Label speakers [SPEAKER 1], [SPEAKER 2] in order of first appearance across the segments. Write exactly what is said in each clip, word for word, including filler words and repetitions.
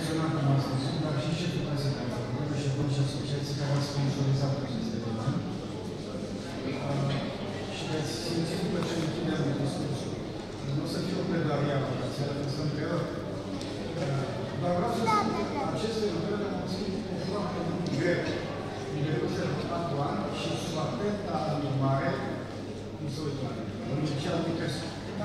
[SPEAKER 1] menționat în astăzi, dar și șeful casei de acolo, șeful și asociații care au sponsorizat acest eveniment. Și veți simți după ce închidem discursul. Nu o să fie o pledoarie a vocațiilor, că sunt pe ori. Dar vreau să spun că aceste lucrări am scris cu foarte mult greu. În depuse de patru ani și sub atenta animare, cum se uită la mine, în liceu Nicăscu.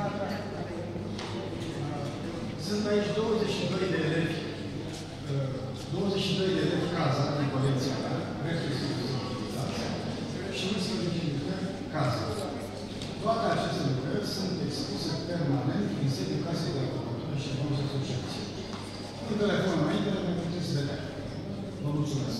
[SPEAKER 1] Sunt aici douăzeci și doi de elevi, douăzeci și doi de elevi cazați în colecția mea, restul sunt utilizați, și unsprezece lucrări cazați. Toate aceste lucrări sunt expuse permanent în sediul Casei de Agricultură și Bună Asociație. Cu telefonul înainte, ne puteți vedea. Vă mulțumesc!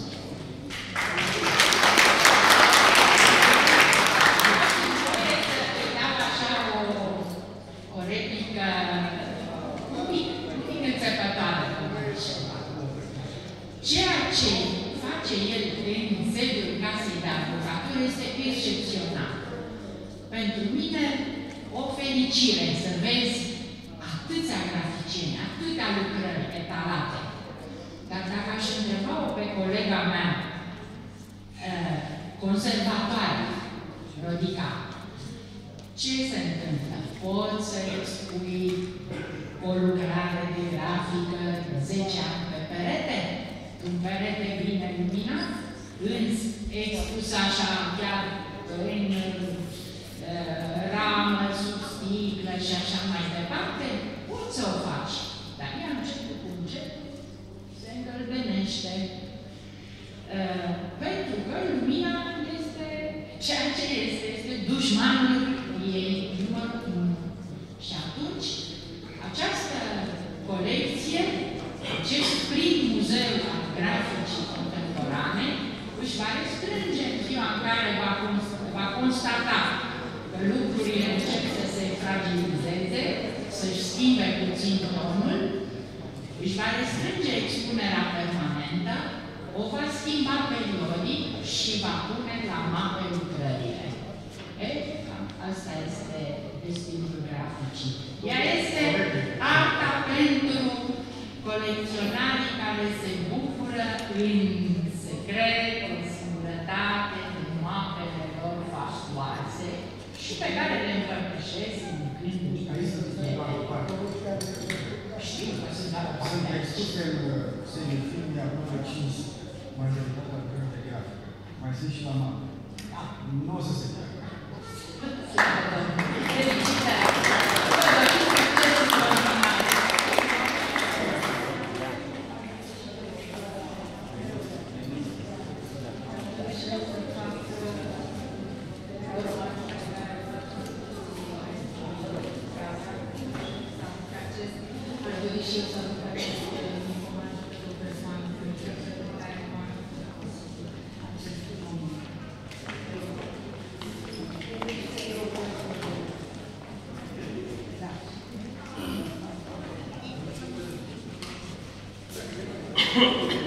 [SPEAKER 2] Ceea ce face el în sediul Casei de Avocatură este excepțional. Pentru mine, o fericire să vezi atâția graficieni, atâtea lucrări etalate. Dar dacă aș întreba-o pe colega mea, conservatoare, Rodica, ce se întâmplă? Poți să expui o lucrare de grafică zece ani pe perete? Un perete bine luminat, însă expus așa chiar în uh, ramă, sub sticlă și așa mai departe, poți să o faci. Dar ea încet cu încet se îngălbenește. Uh, pentru că lumina este ceea ce este, este dușmanul ei numărul unu. Și atunci, această colecție, acest prim muzeu al graficii contemporane, își va restrânge în ziua în care va, va constata că lucrurile încep să se fragilizeze, să-și schimbe puțin tonul, își va restrânge expunerea permanentă, o va schimba periodic și va pune la mapă lucrările. E, asta este destinul graficii. Ea este arta pentru colecționarii care se bucură în secret, în singurătate, în mapele lor fastoase și pe care le împărtășesc în când.
[SPEAKER 1] Aici sunt doar o parte.
[SPEAKER 2] Știu că sunt doar o parte.
[SPEAKER 1] Sunt expuse în sediul filmului aproape cinci sute, majoritatea lucrări de grafică. Mai sunt și la mapă.
[SPEAKER 2] Da.
[SPEAKER 1] Nu o să se facă.
[SPEAKER 2] Felicitări!
[SPEAKER 3] Thank you.